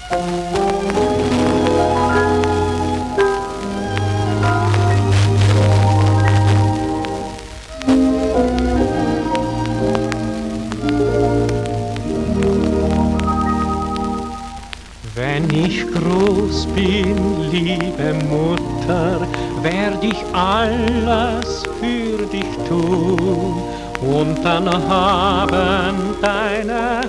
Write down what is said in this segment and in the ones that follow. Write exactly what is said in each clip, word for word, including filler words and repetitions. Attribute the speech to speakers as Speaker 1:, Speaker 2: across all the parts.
Speaker 1: Wenn ich groß bin, liebe Mutter, werd ich alles für dich tun und dann haben deine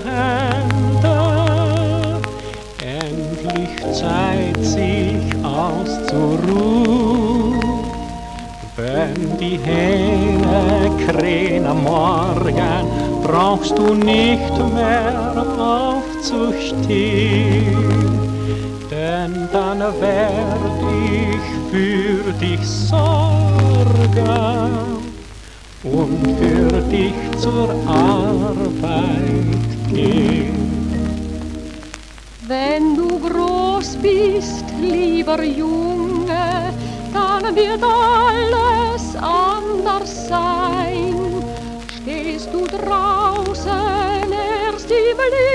Speaker 1: Hände endlich Zeit, sich auszuruhen. Wenn die helle Kräne morgen brauchst du nicht mehr aufzustehen, denn dann werd ich für dich sorgen und für dich zur Arbeit gehen.
Speaker 2: Wenn du groß bist, lieber Junge, dann wird alles anders sein. Stehst du draußen erst im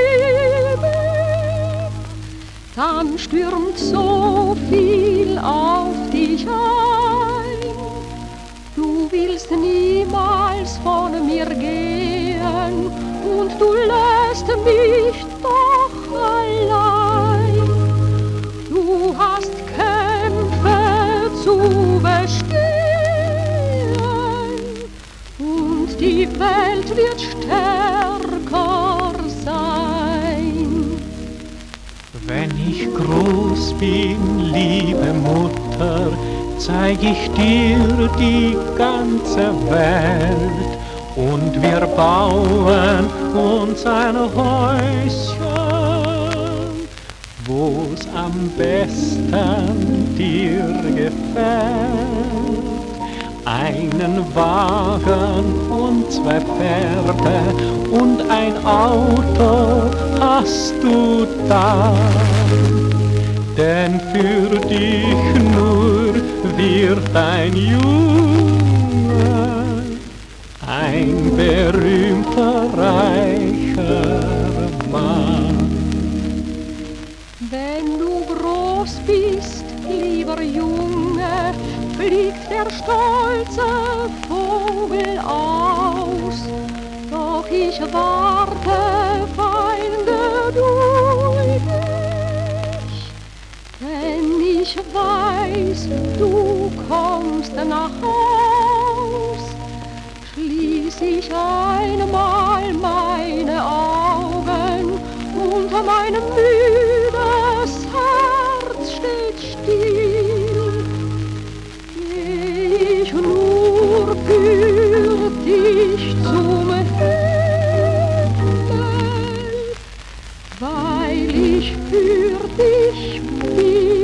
Speaker 2: Leben, dann stürmt so viel auf dich ein. Du willst niemals von mir gehen und du lässt mich doch allein. Du hast Kämpfe zu bestehen und die Welt wird stärker sein.
Speaker 1: Wenn ich groß bin, liebe Mutter, zeig ich dir die ganze Welt und wir bauen uns ein Häuschen, wo's am besten dir gefällt. Einen Wagen und zwei Pferde und ein Auto hast du da, denn für dich nur wird ein Junge ein berühmter, reicher Mann.
Speaker 2: Wenn du groß bist, lieber Junge, fliegt der stolze Vogel aus. Doch ich warte fein geduldig, denn ich weiß, du kommst nach Haus. Schließ ich einmal meine Augen und mein müdes Herz steht still, geh ich nur für dich zum Himmel, weil ich für dich bin.